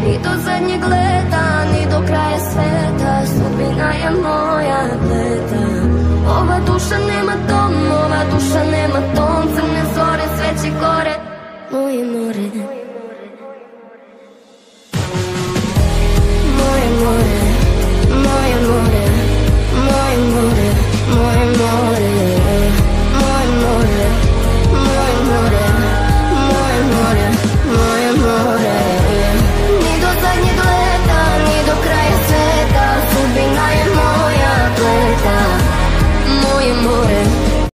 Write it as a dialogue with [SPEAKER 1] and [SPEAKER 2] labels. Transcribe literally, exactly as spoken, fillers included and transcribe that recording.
[SPEAKER 1] I do zadnjeg leta, ni do kraja sveta, sudbina je moja pleta. Ova duša nema dom, ova duša nema ton, crne zore, sveće gore, moje more.